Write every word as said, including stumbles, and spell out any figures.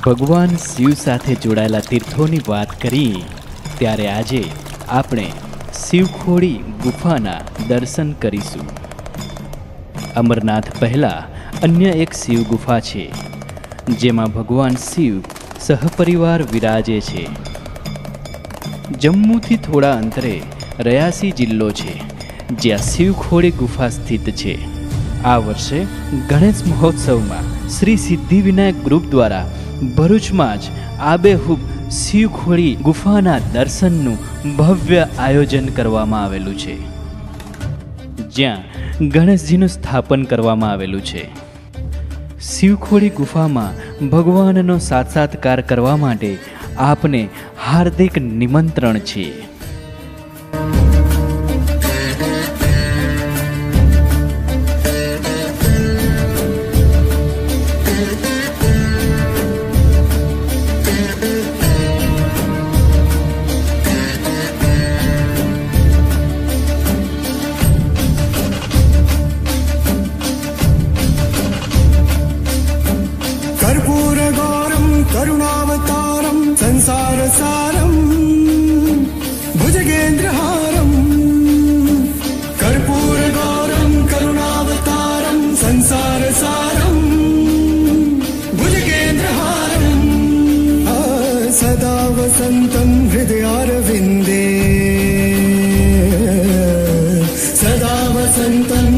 ભગવાન શિવ સાથે જોડાયેલા તીર્થોની વાત કરી ત્યારે આજે આપણે શિવખોડી ગુફાના દર્શન કરીશું। અમરનાથ પહેલાં અન્ય એક શિવ ગુફા છે જેમાં ભગવાન શિવ સહપરિવાર વિરાજે છે। જમ્મુથી થોડા અંતરે રયાસી જિલ્લો છે જ્યાં શિવખોડી ગુફા સ્થિત છે। આ વર્ષે ગણેશ મહોત્સવમાં શ્રી સિદ્ધિવિનાયક ગ્રુપ દ્વારા ભરૂચમાં જ આબેહૂબ શિવખોડી ગુફાના દર્શનનું ભવ્ય આયોજન કરવામાં આવેલું છે, જ્યાં ગણેશજીનું સ્થાપન કરવામાં આવેલું છે। શિવખોડી ગુફામાં ભગવાનનો સાક્ષાત્કાર કરવા માટે આપને હાર્દિક નિમંત્રણ છે। कर्पूरगौरं करुणावतारं संसारसारं भुजगेन्द्रहारं कर्पूरगौरं करुणावतारं संसारसारं भुजगेन्द्रहारं सदा वसन्तं हृदयारविन्दे सदा वसन्तं